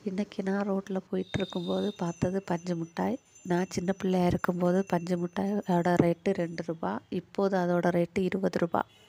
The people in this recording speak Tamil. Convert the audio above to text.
இன்றைக்கி நான் ரோட்டில் போயிட்டுருக்கும்போது பார்த்தது பஞ்சு மிட்டாய். நான் சின்ன பிள்ளையா இருக்கும்போது பஞ்சு மிட்டாயோட ரேட்டு 2 ரூபா. இப்போது அதோட ரேட்டு 20 ரூபா.